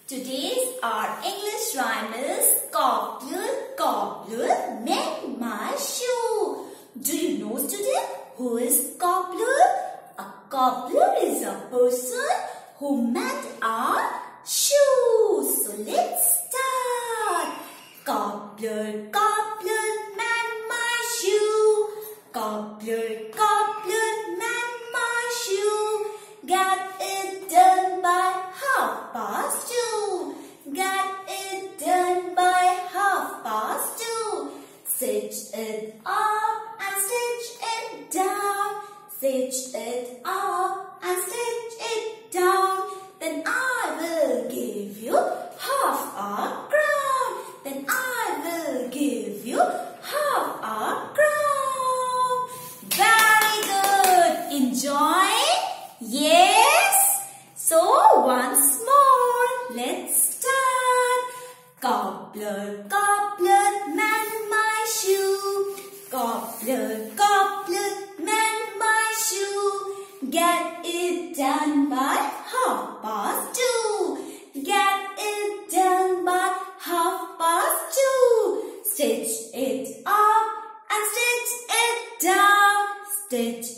Today's our English rhyme is Cobbler, cobbler, mend my shoe. Do you know, student, who is cobbler? A cobbler is a person who mend our shoes. So let's start. Cobbler, cobbler, mend my shoe. Cobbler, cobbler, mend my shoe. Get it done by 2:30. Get it done by 2:30. Stitch it up and stitch it down. Stitch it up and stitch it down. Then I will give you half a crown. Then I will give you half a crown. Very good. Enjoy? Yes? So once more, let's start. Cobbler, cobbler, mend my shoe. Cobbler, cobbler, mend my shoe. Get it done by 2:30. Get it done by 2:30. Stitch it up and stitch it down. Stitch